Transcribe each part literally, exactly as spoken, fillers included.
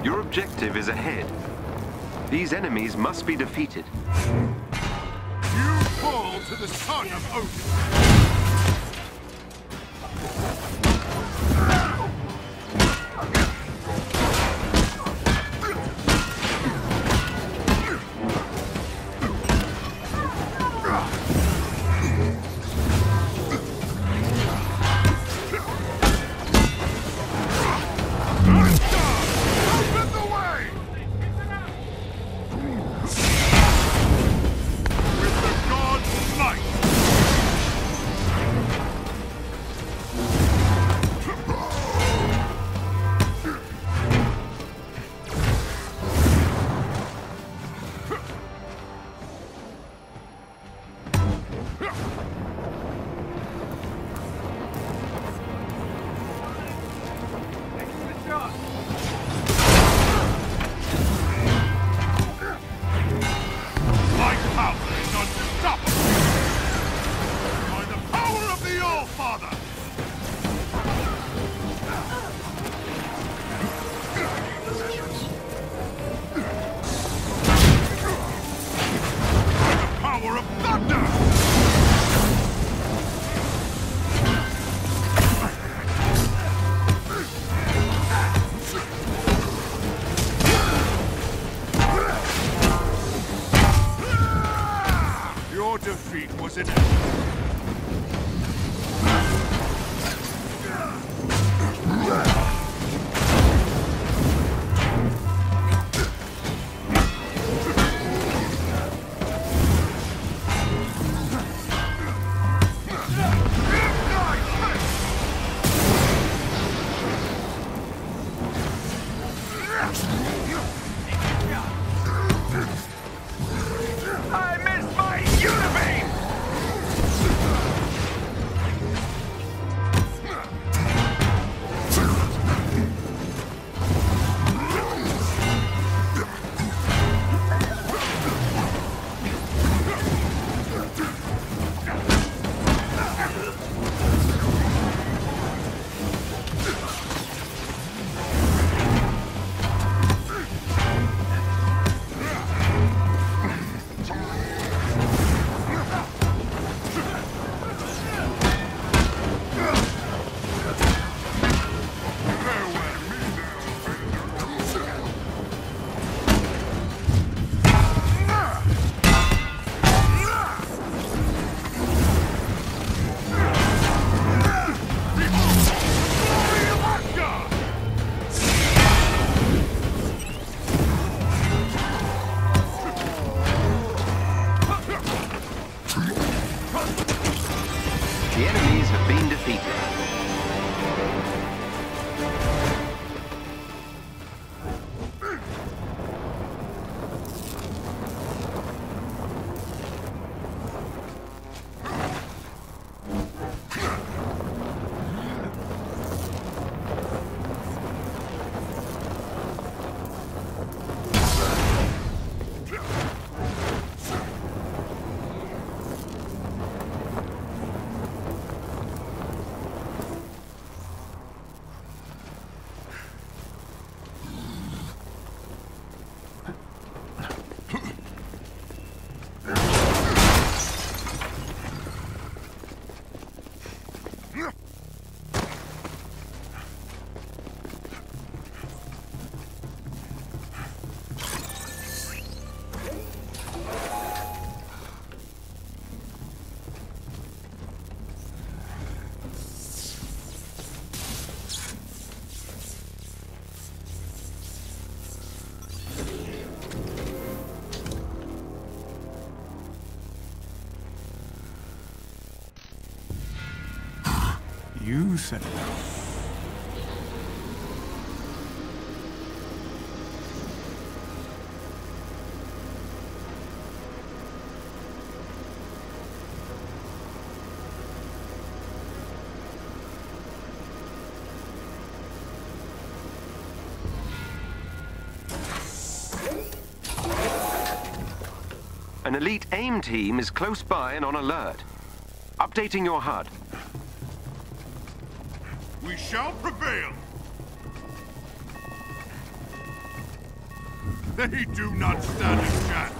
Your objective is ahead. These enemies must be defeated. You fall to the son of Odin! Your defeat was inevitable. The enemies have been defeated. You said it. An elite AIM team is close by and on alert. Updating your H U D. We shall prevail! They do not stand a chance.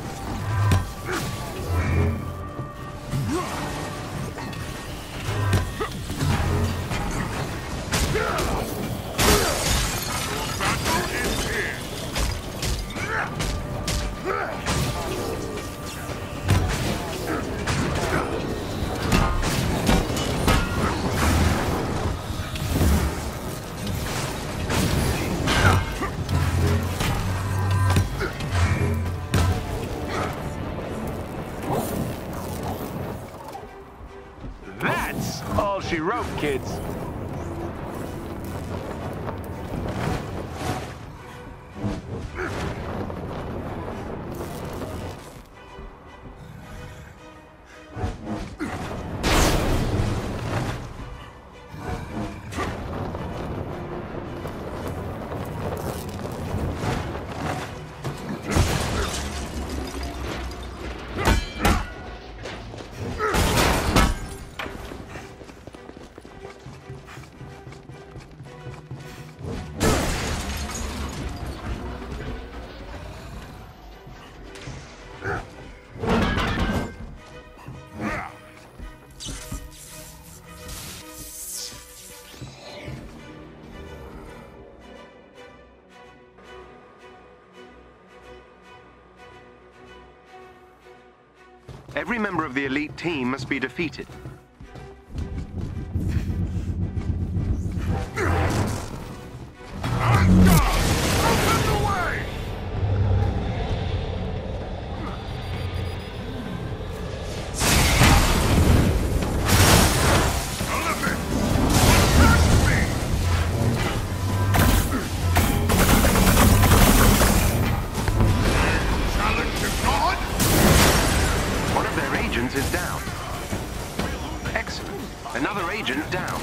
That's all she wrote, kids. Every member of the elite team must be defeated. Is down. Excellent. Another agent down.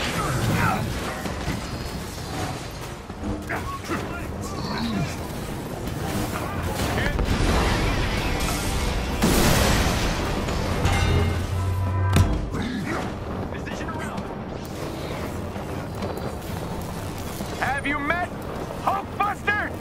Have you met Hulkbuster?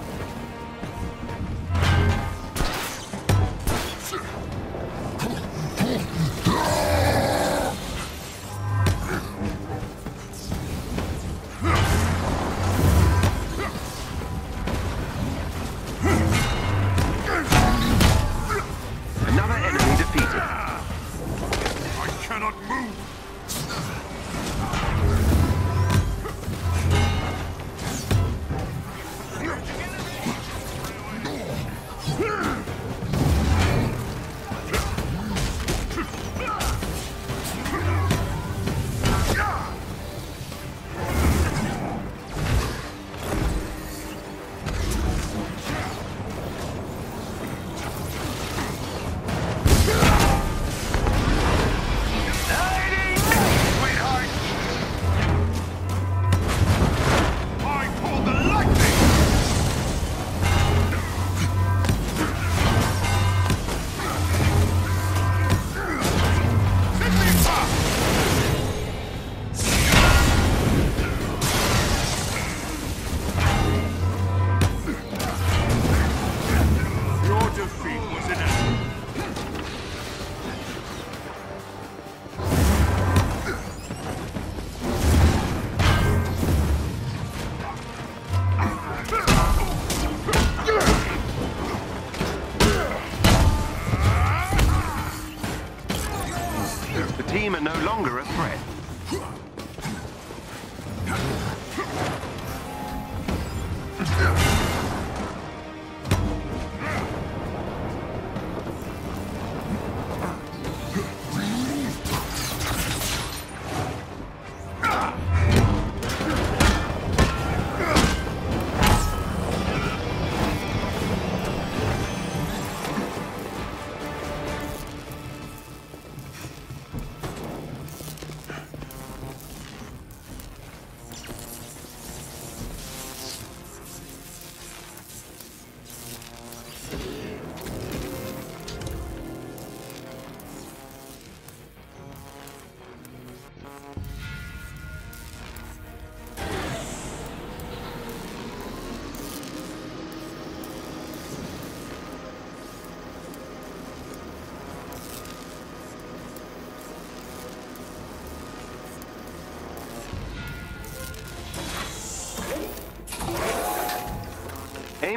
The team are no longer a threat.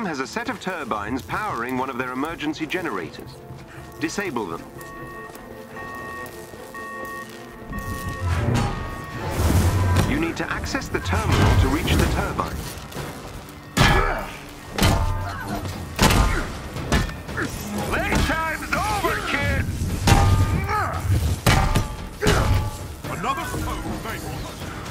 AIM has a set of turbines powering one of their emergency generators. Disable them. You need to access the terminal to reach the turbine. Playtime's over, kids! Another foe vanquished.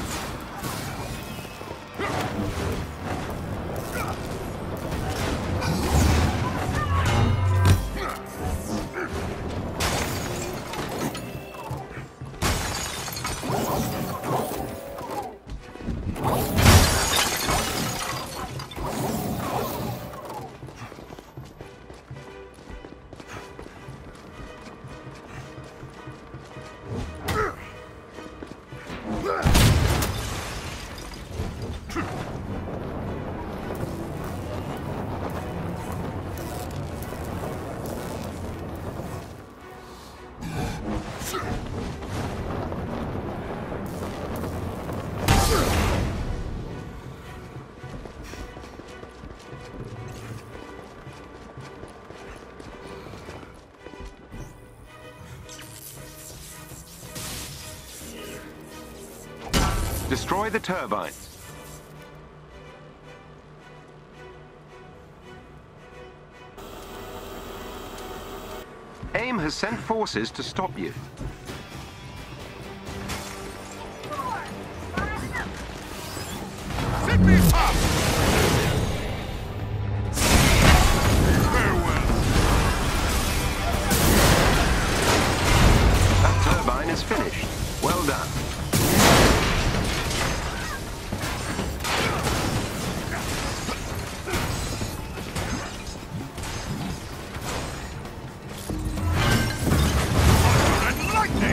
Destroy the turbines. AIM has sent forces to stop you. Send me up! Farewell. That turbine is finished. Well done. Lightning!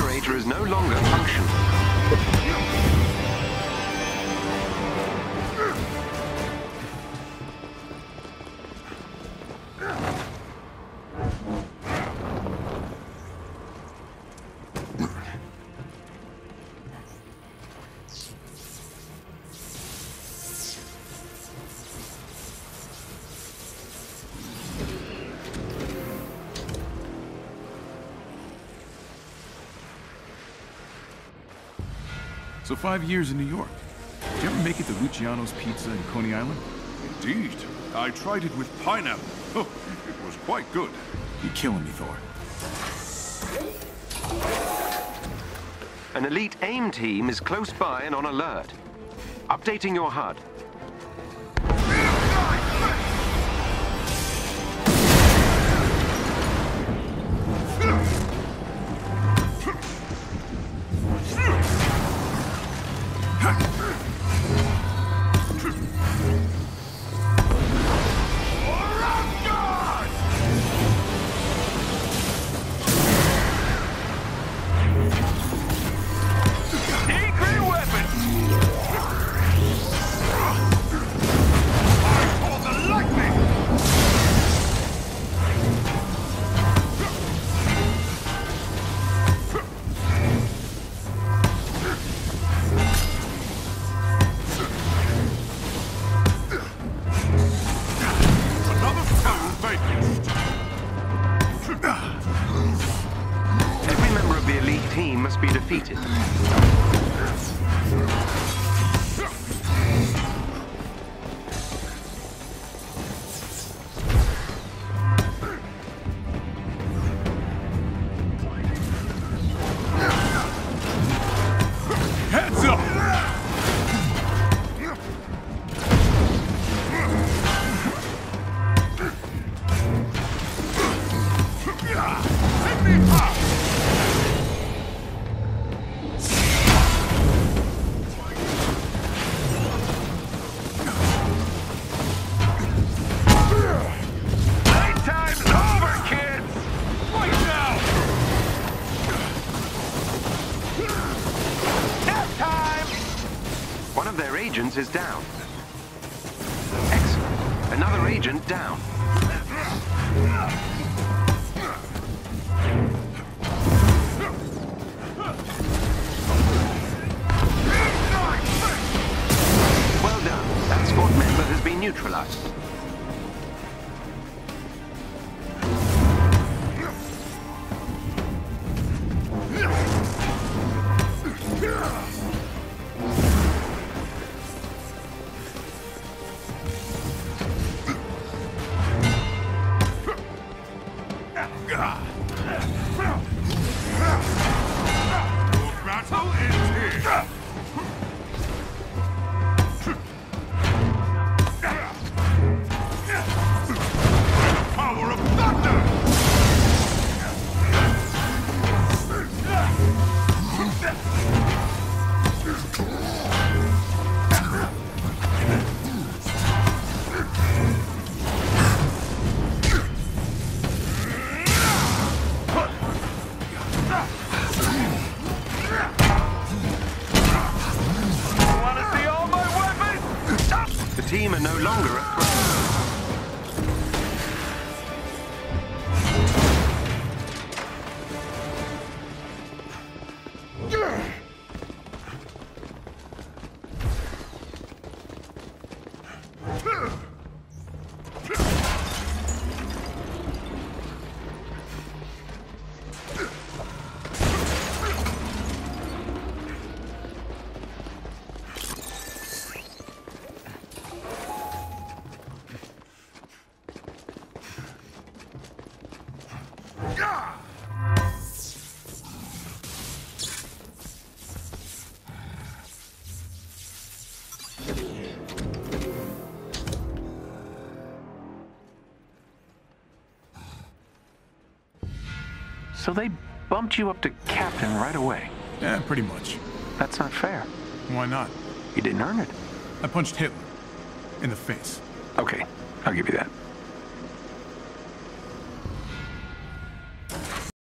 generator is no longer functional. So five years in New York. Did you ever make it to Luciano's Pizza in Coney Island? Indeed. I tried it with pineapple. Oh, it was quite good. You're killing me, Thor. An elite AIM team is close by and on alert. Updating your H U D. Every member of the elite team must be defeated. Heads up! Take me up! Playtime's over, kids! Right now! Death time! One of their agents is down. Excellent. Another agent down. Well done. That squad member has been neutralized. Your battle ends here! Power of thunder! Want to see all my weapons? The team are no longer at threat. So they bumped you up to captain right away. Yeah, pretty much. That's not fair. Why not? You didn't earn it. I punched Hitler in the face. Okay, I'll give you that.